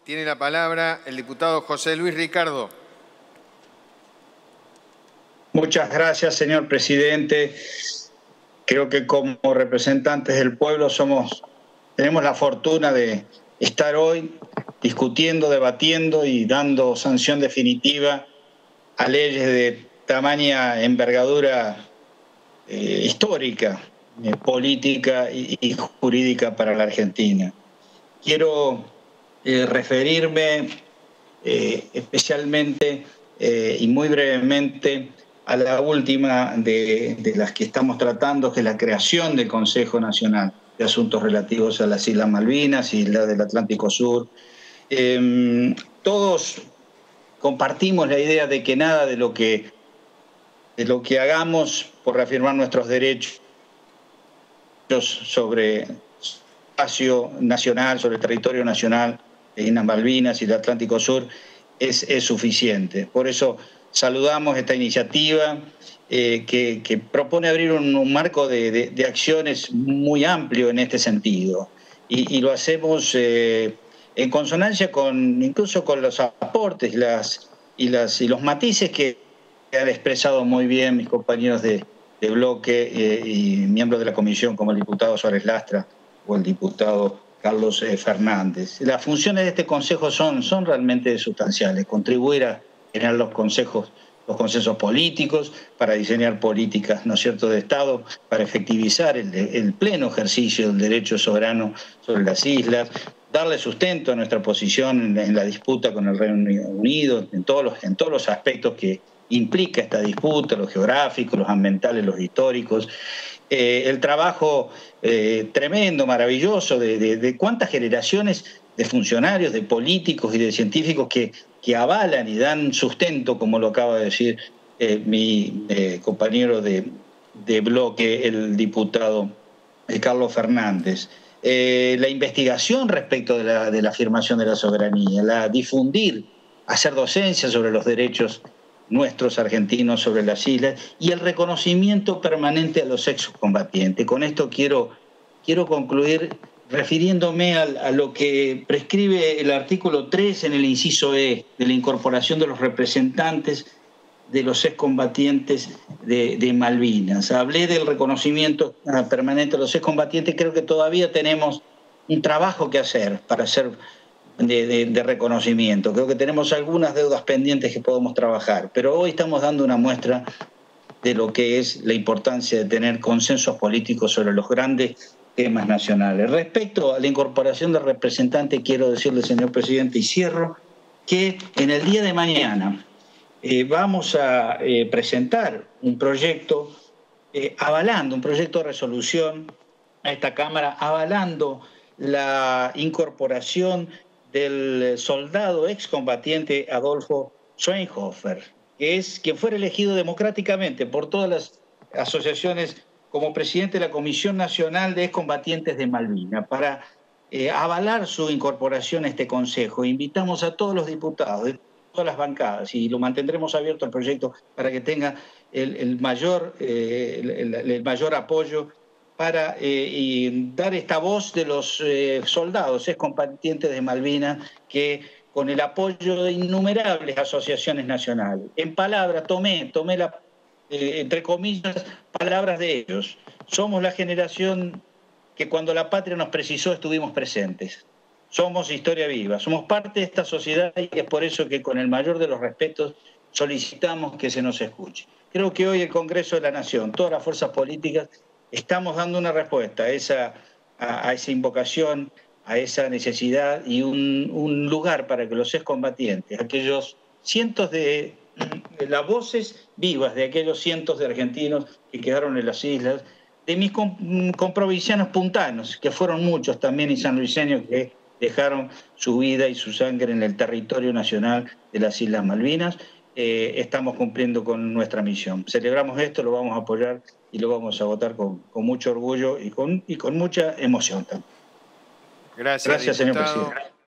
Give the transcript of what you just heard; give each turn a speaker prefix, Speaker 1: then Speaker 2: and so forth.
Speaker 1: Tiene la palabra el diputado José Luis Ricardo.
Speaker 2: Muchas gracias, señor presidente. Creo que como representantes del pueblo tenemos la fortuna de estar hoy discutiendo, debatiendo y dando sanción definitiva a leyes de tamaña envergadura histórica, política y jurídica para la Argentina. Quiero referirme especialmente y muy brevemente a la última de las que estamos tratando, que es la creación del Consejo Nacional de Asuntos Relativos a las Islas Malvinas y la del Atlántico Sur. Todos compartimos la idea de que nada de lo que hagamos por reafirmar nuestros derechos sobre el espacio nacional, sobre el territorio nacional de Islas Malvinas y el Atlántico Sur es suficiente. Por eso saludamos esta iniciativa que propone abrir un marco de acciones muy amplio en este sentido. Y lo hacemos en consonancia incluso con los aportes y los matices que han expresado muy bien mis compañeros de bloque y miembros de la comisión, como el diputado Suárez Lastra o el diputado Carlos Fernández. Las funciones de este Consejo son realmente sustanciales: contribuir a generar los consensos políticos, para diseñar políticas, ¿no es cierto?, de Estado, para efectivizar el pleno ejercicio del derecho soberano sobre las islas, darle sustento a nuestra posición en la disputa con el Reino Unido, en todos los aspectos que implica esta disputa, los geográficos, los ambientales, los históricos. El trabajo tremendo, maravilloso de cuántas generaciones de funcionarios, de políticos y de científicos que avalan y dan sustento, como lo acaba de decir mi compañero de bloque, el diputado Carlos Fernández. La investigación respecto de la afirmación de la soberanía, la difundir, hacer docencia sobre los derechos nuestros argentinos sobre las islas y el reconocimiento permanente a los excombatientes. Con esto quiero concluir refiriéndome a lo que prescribe el artículo 3 en el inciso E, de la incorporación de los representantes de los excombatientes de Malvinas. Hablé del reconocimiento permanente a los excombatientes. Creo que todavía tenemos un trabajo que hacer para hacer de reconocimiento. Creo que tenemos algunas deudas pendientes que podemos trabajar, pero hoy estamos dando una muestra de lo que es la importancia de tener consensos políticos sobre los grandes temas nacionales. Respecto a la incorporación de representantes, quiero decirle, señor presidente, y cierro, que en el día de mañana vamos a presentar un proyecto avalando, un proyecto de resolución a esta Cámara, avalando la incorporación del soldado excombatiente Adolfo Schweinhofer, quien fuera elegido democráticamente por todas las asociaciones como presidente de la Comisión Nacional de Excombatientes de Malvinas, para avalar su incorporación a este Consejo. Invitamos a todos los diputados de todas las bancadas, y lo mantendremos abierto el proyecto para que tenga el mayor apoyo para dar esta voz de los soldados excombatientes de Malvinas, que con el apoyo de innumerables asociaciones nacionales, en palabras, tomé entre comillas, palabras de ellos. Somos la generación que cuando la patria nos precisó estuvimos presentes. Somos historia viva, somos parte de esta sociedad, y es por eso que con el mayor de los respetos solicitamos que se nos escuche. Creo que hoy el Congreso de la Nación, todas las fuerzas políticas, estamos dando una respuesta a esa invocación, a esa necesidad, y un lugar para que los excombatientes, aquellos cientos de las voces vivas de aquellos cientos de argentinos que quedaron en las islas, de mis comprovincianos puntanos, que fueron muchos también, y sanluiseños, que dejaron su vida y su sangre en el territorio nacional de las Islas Malvinas, estamos cumpliendo con nuestra misión. Celebramos esto, lo vamos a apoyar y lo vamos a votar con mucho orgullo y con mucha emoción también.
Speaker 1: Gracias,
Speaker 2: señor presidente.